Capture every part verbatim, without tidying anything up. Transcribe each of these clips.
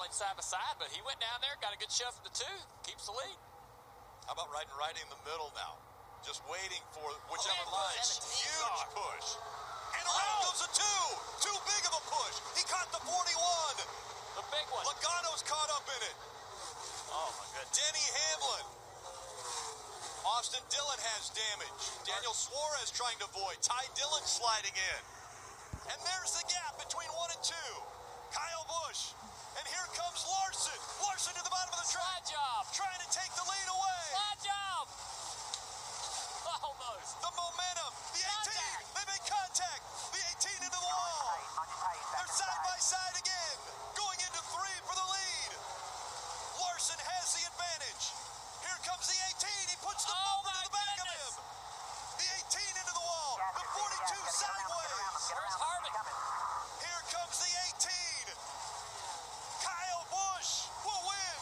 battling side by side, but he went down there, got a good shove from the two, keeps the lead. How about riding right in the middle now? Just waiting for whichever Oh, line. Huge push. And around oh. goes a two. Too big of a push. He caught the forty-one. The big one. Logano's caught up in it. Oh, my goodness. Denny Hamlin. Austin Dillon has damage. Daniel Suarez trying to avoid. Ty Dillon sliding in. And there's the gap between one and two. Kyle Busch. And here comes Larson. Larson to the bottom of the track. Slide job. Trying to take the lead away. Slide job. Almost. The momentum. The eighteen. They make contact. The eighteen into the wall. They're side by side again. Going into three for the lead. Larson has the advantage. Here comes the eighteen. He puts the oh bumper to the back goodness. of him. The eighteen into the wall. The forty-two sideways. Where's Harvick? Here comes the eighteen. Kyle Busch will win.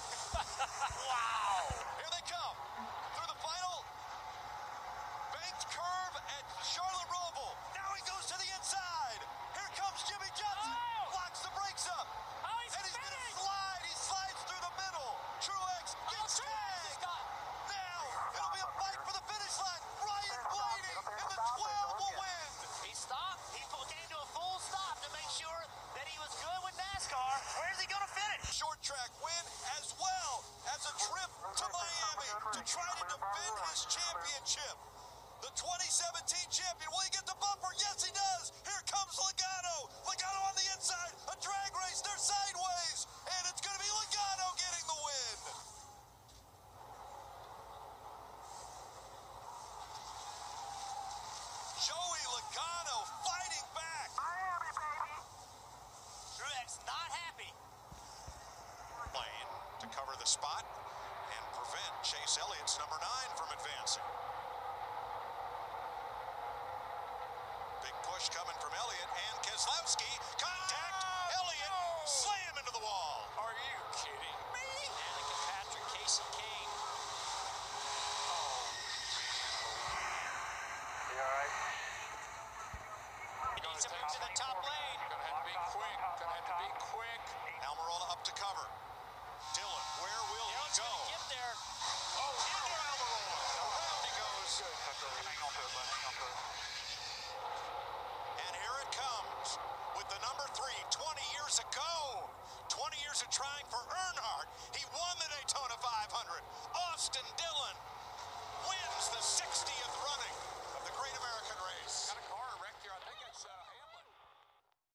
Wow. Here they come. Through the final banked curve at Charlotte Roval. Now he goes to the inside. Here comes Jimmy Johnson. Oh. Locks the brakes up. Oh, he's and he's going to spinning. slide. He slides through the middle. Truex gets Oh, tagged. got... Now it'll be a fight for the finish line. Ryan Blaney in the twelve will win. He stopped. He came to a full stop to make sure that he was good with NASCAR. Where's he going to finish? Short track win as well as a trip to Miami to try to defend his championship. The twenty seventeen champion. Will he get the bumper? Yes, he does. Here comes Logano. Logano on the inside. A drag race. They're sideways. And it's going to be Logano getting the win. Joey Logano fighting back. Miami, baby. Truex not happy. Lane to cover the spot and prevent Chase Elliott's number nine from advancing.